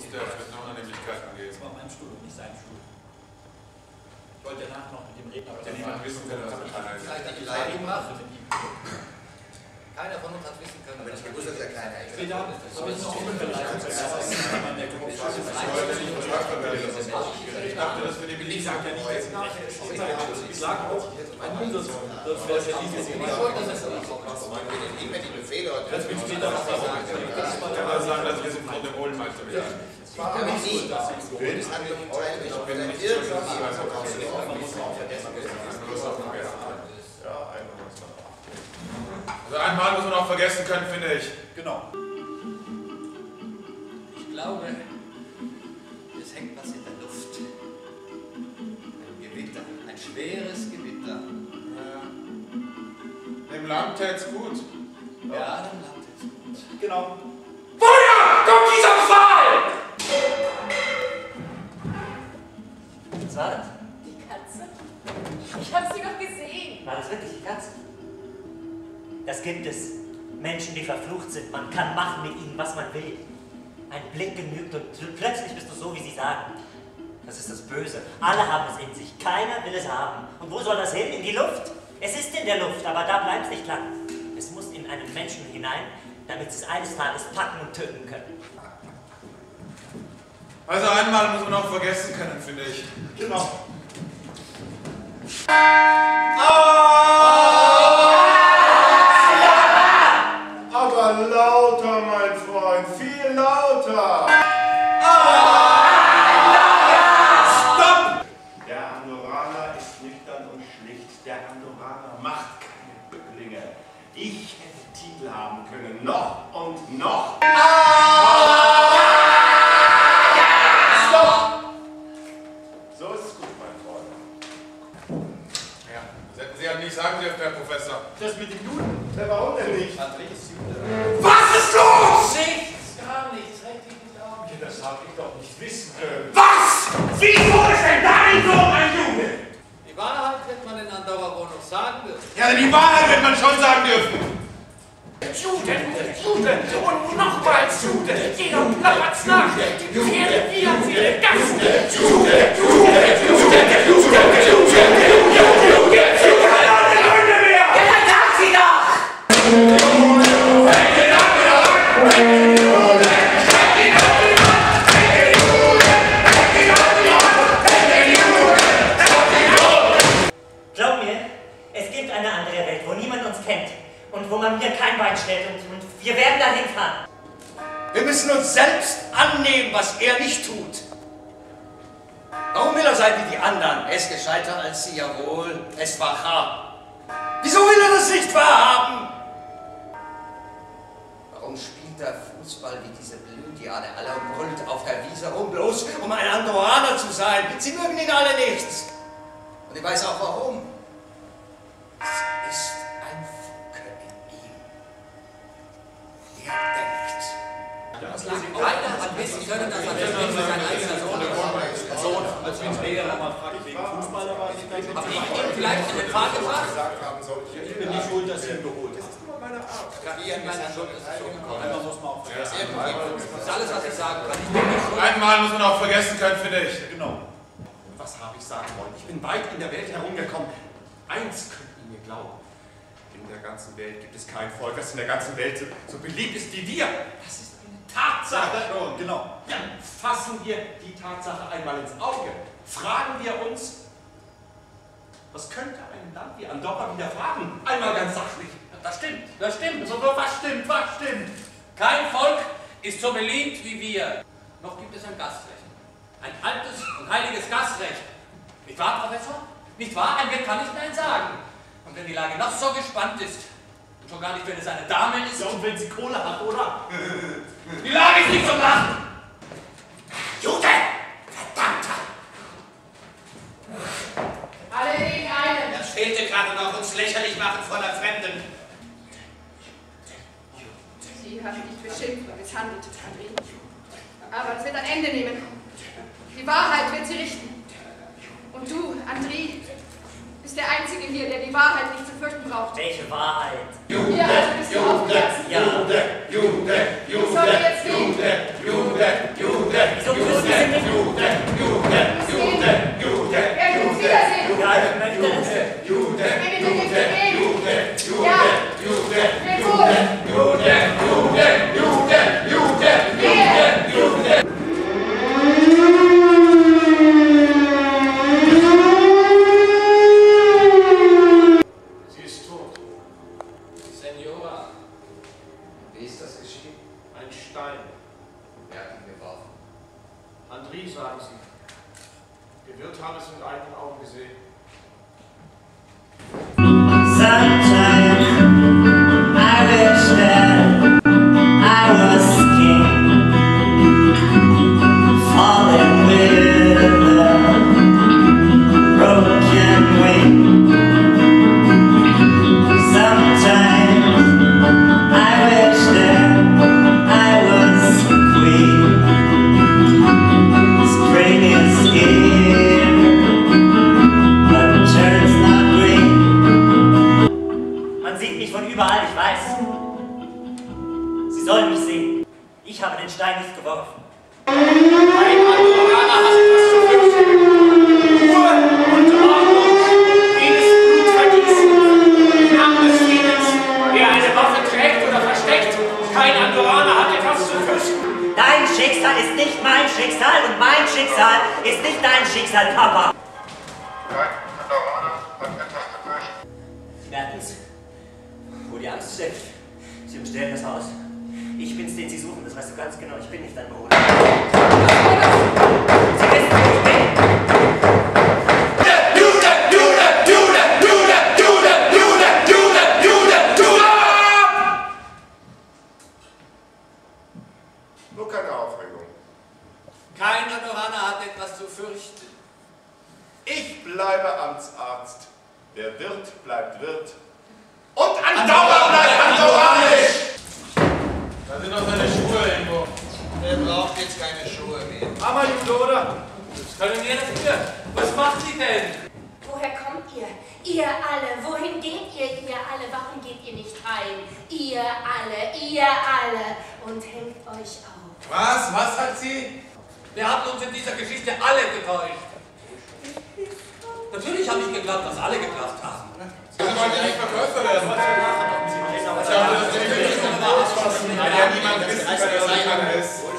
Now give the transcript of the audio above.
Muss der mit noch Annehmlichkeiten geben. Das war mein Stuhl und nicht sein Stuhl. Ich wollte danach noch mit dem Reden, aber der niemand wissen will, dass er keiner ist. vielleicht die Beleidigung mache mit ihm. Keiner von uns hat wissen können, aber ich gewusst, dass er kleiner ist. Später habe ich noch unbeleidigt. Ich dachte, das für die Beliebten. Ich sage ja nicht, ich sage auch, ein Unsatz, das wäre ja nicht so. Ich wollte das nicht. Nicht mehr die Befehle heute. Das will ich später noch sagen. Ich kann mal sagen, dass wir sind von der Hohlmeister wieder. Ich bin nicht so, also einmal muss man auch vergessen können, finde ich. Genau. Ich glaube, es hängt was in der Luft. Ein Gewitter, ein schweres Gewitter. Dem Land tät's gut. Ja, dem Land tät's gut. Genau. Woher kommt dieser Fall? Was war das? Die Katze? Ich hab sie doch gesehen. War das wirklich die Katze? Das gibt es. Menschen, die verflucht sind. Man kann machen mit ihnen, was man will. Ein Blick genügt und plötzlich bist du so, wie sie sagen. Das ist das Böse. Alle haben es in sich. Keiner will es haben. Und wo soll das hin? In die Luft? Es ist in der Luft, aber da bleibt es nicht lang. Es muss in einen Menschen hinein, damit sie es eines Tages packen und töten können. Also einmal muss man auch vergessen können, finde ich. Genau. Aber lauter, mein Freund, viel lauter. Stopp! Der Andorraner ist nüchtern und schlicht. Der Andorraner macht keine Bücklinge. Ich hätte Titel haben können, noch und noch. Stopp! So ist es gut, mein Freund. Ja, das hätten Sie ja nicht sagen dürfen, Herr Professor. Das mit dem Juden, der warum denn nicht? Andri ist Jude. Was ist los? Nichts, gar nichts. Reg dich nicht auf. Ja, das hab ich doch nicht wissen können. Was? Wieso ist denn dein Sohn ein Jude? Die Wahrheit wird man in Andorra wohl noch sagen dürfen. Ja, die Wahrheit wird man schon sagen dürfen. Jude und nochmals Jude. Jeder plappert's nach. Die Pferde wieder für die Gassen. Jude. Glaub mir, es gibt eine andere Welt, wo niemand uns kennt und wo man mir kein Bein stellt und wir werden dahin fahren. Wir müssen uns selbst annehmen, was er nicht tut. Warum will er sein wie die anderen? Er ist gescheiter als sie, jawohl. Es war hart. Wieso will er das nicht wahrhaben? Warum spielt er Fußball wie diese Blödiane alle und brüllt auf der Wiese rum, bloß um ein Andorraner zu sein? Sie mögen ihn alle nichts. Und ich weiß auch warum. Es ist ein Funke in ihm. Er denkt. Keiner hat wissen können, dass er deswegen sein eigener Sohn ist. Als wir uns Lehrer mal fragt, wegen Fußball dabei ist. Hab ich ihn vielleicht in den Pfad gebracht? Ich bin nicht schuld, dass er ihn geholt hat. Das ist nur meine Art. Ich bin meine Schuld, dass es so gekommen ist. Einmal muss man auch vergessen. Das ist alles, was ich sagen kann. Ich bin nicht schuld. Einmal muss man auch vergessen können, finde ich. Genau. Was habe ich sagen wollen? Ich bin weit in der Welt herumgekommen. Eins könnt ihr mir glauben. In der ganzen Welt gibt es kein Volk, das in der ganzen Welt so beliebt ist wie wir. Das ist eine Tatsache schon. Genau. Ja, fassen wir die Tatsache einmal ins Auge. Fragen wir uns, was könnte ein Land wie Andorra widerfahren? Einmal ganz sachlich. Das stimmt, das stimmt. So, was stimmt, was stimmt? Kein Volk ist so beliebt wie wir. Noch gibt es ein Gastrecht. Ein altes und heiliges Gastrecht. Nicht wahr, Professor? Nicht wahr? Ein Wirt kann nicht Nein sagen. Und wenn die Lage noch so gespannt ist, und schon gar nicht, wenn es eine Dame ist. Ja, und wenn sie Kohle hat, oder? Die Lage ist nicht zum Lachen! Jude! Verdammter! Alle gegen einen. Das fehlte gerade noch, uns lächerlich machen vor der Fremden. Sie haben dich beschimpft und misshandelt, Andri. Aber es wird ein Ende nehmen. Die Wahrheit wird sie richten. Und du, Andri, bist der Einzige hier, der die Wahrheit nicht zu fürchten braucht. Welche Wahrheit? Jude, ja, also bist du aufgewachsen. Ja. Jude, Soll jetzt gehen? Jude, Andri, sagen Sie. Der Wirt hat es mit eigenen Augen gesehen. Sometimes I wish that I was king, falling with a broken wing. Sometimes I wish that I was queen. Spring is here, but turns not green. Man sieht mich von überall, ich weiß. Sie sollen mich sehen. Ich habe den Stein nicht geworfen. Ein Andorraner hat etwas zu fürchten. Ruhe und Ordnung. Jedes Blut vergießen. Namen des Friedens. Wer eine Waffe trägt oder versteckt, kein Andorraner hat etwas zu fürchten. Dein Schicksal ist nicht mein Schicksal und mein Schicksal ist nicht dein Schicksal, Papa. Kein Andorraner hat etwas zu fürchten. Sie merken es, wo die Angst steckt. Sie umstellen das Haus. Ich bin's, den Sie suchen, das weißt du ganz genau. Ich bin nicht dein Bruder. Sie wissen, wo ich bin. Nur keine Aufregung. Kein Andorraner hat etwas zu fürchten. Ich bleibe Amtsarzt. Der Wirt bleibt Wirt. Und Andorra bleibt andorranisch! Da sind noch seine Schuhe, Ingo. Der braucht jetzt keine Schuhe mehr. Hammer, oder? Das können wir dafür. Was macht sie denn? Woher kommt ihr? Ihr alle. Wohin geht ihr alle? Warum geht ihr nicht heim? Ihr alle. Und hängt euch auf. Was? Was hat sie? Wir haben uns in dieser Geschichte alle getäuscht. Natürlich habe ich geglaubt, dass alle geglaubt haben. Sie wollten nicht Verkäufer werden. Ja, niemand wissen kann, dass er ist.